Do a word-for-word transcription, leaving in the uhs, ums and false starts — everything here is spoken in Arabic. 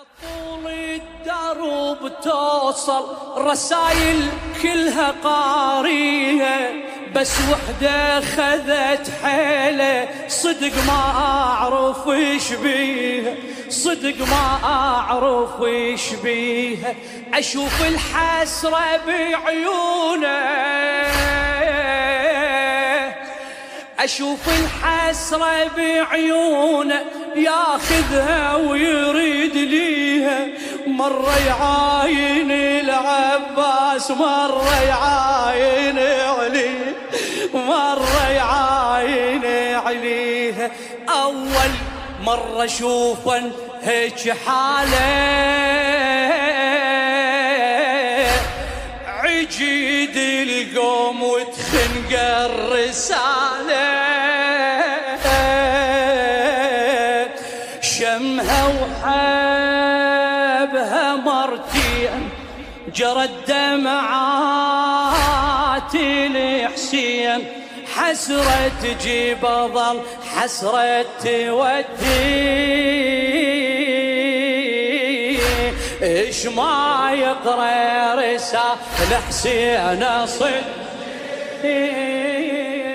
طول الدرب توصل رسايل كلها قارية، بس وحدة خذت حيلة صدق ما أعرف إيش بيها، صدق ما أعرف إيش بيها. أشوف الحسرة بعيونه، أشوف الحسرة بعيونه، ياخذها ويريد ليها. مرة يعاين العباس، مرة يعاين علي، مرة يعاين عليها. أول مرة أشوفن هيك حالة، عجيد القوم وتخنق الرسالة، شمها وحبها مرتين جرت دمعات الحسين. حسرة تجيب ظل حسرة تودي، إيش ما يقرأ رسالة حسين صدق.